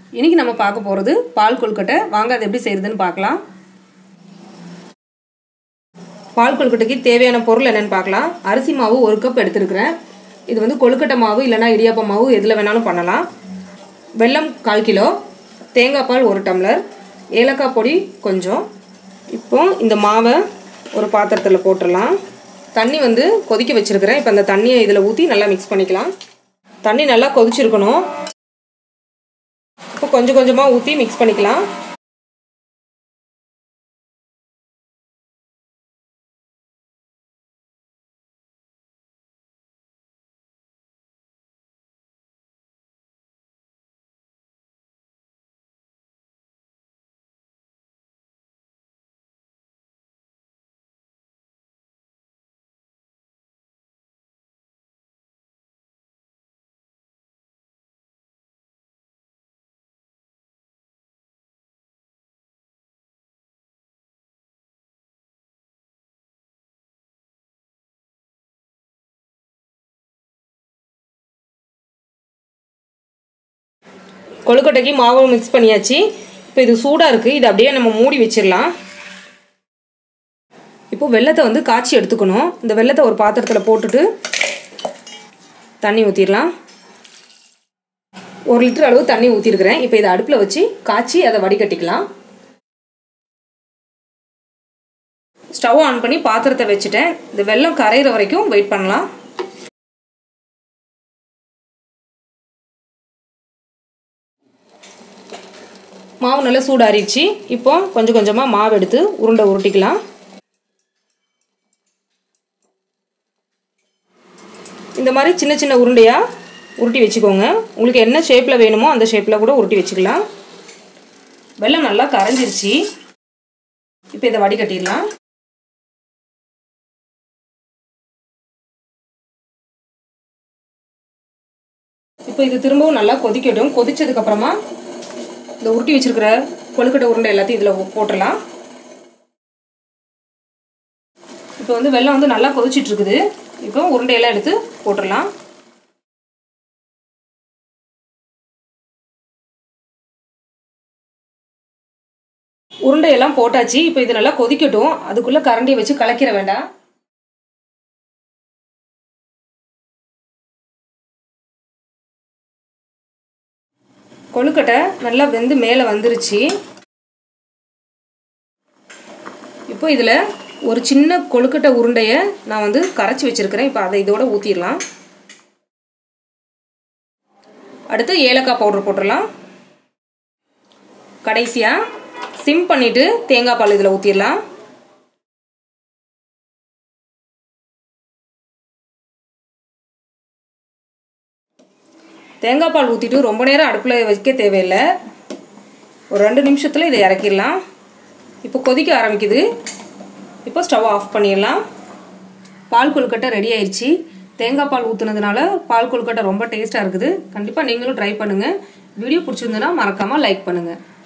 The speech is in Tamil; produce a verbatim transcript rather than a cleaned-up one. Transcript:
இன்னைக்கு நம்ம பார்க்க போகிறது பால் கொழுக்கட்டை. வாங்க அது எப்படி செய்யறதுன்னு பார்க்கலாம். பால் கொழுக்கட்டைக்கு தேவையான பொருள் என்னென்னு பார்க்கலாம். அரிசி மாவு ஒரு கப் எடுத்துருக்கிறேன். இது வந்து கொழுக்கட்டை மாவு இல்லைனா இடியாப்ப மாவு எதில் வேணாலும் பண்ணலாம். வெல்லம் கால் கிலோ, தேங்காய் பால் ஒரு டம்ளர், ஏலக்காய் பொடி கொஞ்சம். இப்போ இந்த மாவை ஒரு பாத்திரத்தில் போட்டுடலாம். தண்ணி வந்து கொதிக்க வச்சுருக்கிறேன். இப்போ அந்த தண்ணியை இதில் ஊற்றி நல்லா மிக்ஸ் பண்ணிக்கலாம். தண்ணி நல்லா கொதிச்சிருக்கணும். இப்போ கொஞ்சம் கொஞ்சமாக ஊற்றி மிக்ஸ் பண்ணிக்கலாம். கொழுக்கட்டைக்கு மாவு மிக்ஸ் பண்ணியாச்சு. இப்போ இது சூடாக இருக்குது. இது அப்படியே நம்ம மூடி வச்சிடலாம். இப்போ வெல்லத்தை வந்து காய்ச்சி எடுத்துக்கணும். இந்த வெல்லத்தை ஒரு பாத்திரத்தில் போட்டுட்டு தண்ணி ஊற்றிடலாம். ஒரு லிட்டர் அளவு தண்ணி ஊற்றிருக்கிறேன். இப்போ இதை அடுப்பில் வச்சு காய்ச்சி அதை வடிகட்டிக்கலாம். ஸ்டவ் ஆன் பண்ணி பாத்திரத்தை வச்சுட்டேன். இந்த வெல்லம் கரையிற வரைக்கும் வெயிட் பண்ணலாம். மாவு நல்லா சூடாறிடுச்சு. இப்போ கொஞ்சம் கொஞ்சமாக மாவு எடுத்து உருண்டை உருட்டிக்கலாம். இந்த மாதிரி சின்ன சின்ன உருண்டையாக உருட்டி வச்சுக்கோங்க. உங்களுக்கு என்ன ஷேப்பில் வேணுமோ அந்த ஷேப்பில் கூட உருட்டி வச்சுக்கலாம். வெல்லம் நல்லா கரைஞ்சிருச்சு. இப்போ இதை வடிகட்டிடலாம். இப்போ இது திரும்பவும் நல்லா கொதிக்கட்டும். கொதிச்சதுக்கப்புறமா இந்த உருட்டி வச்சிருக்கிற கொழுக்கட்டை உருண்டை எல்லாத்தையும் இதில் போட்டுடலாம். இப்போ வந்து வெல்லம் வந்து நல்லா கொதிச்சிட்டு இருக்குது. இப்போ உருண்டையெல்லாம் எடுத்து போட்டுடலாம். உருண்டையெல்லாம் போட்டாச்சு. இப்போ இது நல்லா கொதிக்கட்டும். அதுக்குள்ளே கரண்டியை வச்சு கலக்கிற வேண்டாம். கொழுக்கட்டை நல்லா வெந்து மேலே வந்துருச்சு. இப்போ இதில் ஒரு சின்ன கொழுக்கட்டை உருண்டையை நான் வந்து கரைச்சி வச்சுருக்கிறேன். இப்போ அதை இதோட ஊற்றிடலாம். அடுத்து ஏலக்காய் பவுடர் போட்டுடலாம். கடைசியாக சிம் பண்ணிவிட்டு தேங்காய் பால் இதில் ஊற்றிடலாம். தேங்காய் பால் ஊற்றிட்டு ரொம்ப நேரம் அடுப்பில் வைக்க தேவையில்லை. ஒரு ரெண்டு நிமிஷத்தில் இதை இறக்கிடலாம். இப்போ கொதிக்க ஆரம்பிக்குது. இப்போ ஸ்டவ் ஆஃப் பண்ணிடலாம். பால் கொழுக்கட்டை ரெடி ஆயிடுச்சு. தேங்காய் பால் ஊற்றுனதுனால பால் கொழுக்கட்டை ரொம்ப டேஸ்ட்டாக இருக்குது. கண்டிப்பாக நீங்களும் ட்ரை பண்ணுங்கள். வீடியோ பிடிச்சிருந்ததுன்னா மறக்காமல் லைக் பண்ணுங்கள்.